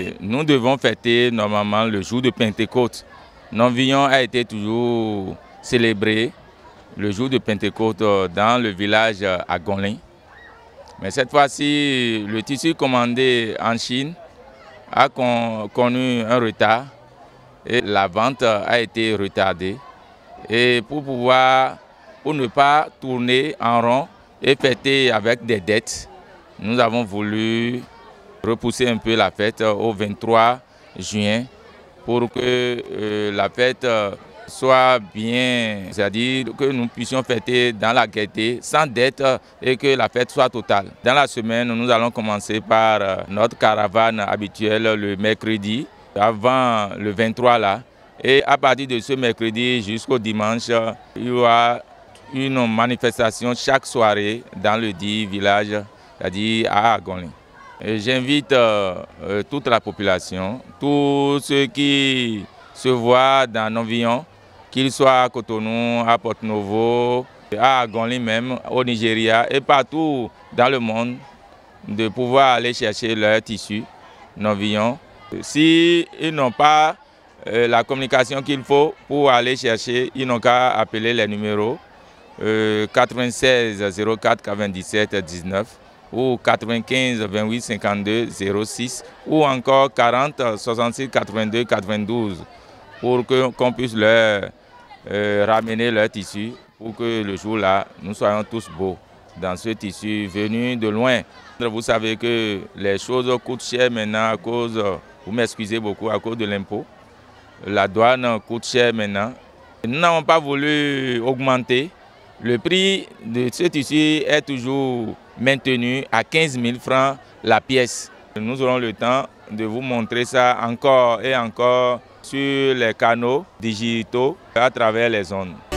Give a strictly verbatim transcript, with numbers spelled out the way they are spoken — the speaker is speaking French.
Nous devons fêter normalement le jour de Pentecôte. Novillon a été toujours célébré le jour de Pentecôte dans le village à Gonlin. Mais cette fois-ci, le tissu commandé en Chine a con, connu un retard et la vente a été retardée. Et pour pouvoir, pour ne pas tourner en rond et fêter avec des dettes, nous avons voulu repousser un peu la fête au vingt-trois juin pour que euh, la fête soit bien, c'est-à-dire que nous puissions fêter dans la gaieté, sans dette et que la fête soit totale. Dans la semaine, nous allons commencer par notre caravane habituelle le mercredi, avant le vingt-trois là. Et à partir de ce mercredi jusqu'au dimanche, il y aura une manifestation chaque soirée dans le dit village, c'est-à-dire à Gonlin. J'invite euh, toute la population, tous ceux qui se voient dans Novillon, qu'ils soient à Cotonou, à Porto-Novo, à Gonlin même, au Nigeria et partout dans le monde, de pouvoir aller chercher leur tissu Novillon. S'ils n'ont pas euh, la communication qu'il faut pour aller chercher, ils n'ont qu'à appeler les numéros euh, quatre-vingt-seize zéro quatre quatre-vingt-dix-sept dix-neuf ou quatre-vingt-quinze vingt-huit cinquante-deux zéro six ou encore quarante soixante-six quatre-vingt-deux quatre-vingt-douze pour que, qu'on puisse leur euh, ramener leur tissu pour que le jour-là, nous soyons tous beaux dans ce tissu venu de loin. Vous savez que les choses coûtent cher maintenant à cause, vous m'excusez beaucoup, à cause de l'impôt. La douane coûte cher maintenant. Nous n'avons pas voulu augmenter. Le prix de ce tissu est toujours maintenu à quinze mille francs la pièce. Nous aurons le temps de vous montrer ça encore et encore sur les canaux digitaux à travers les zones.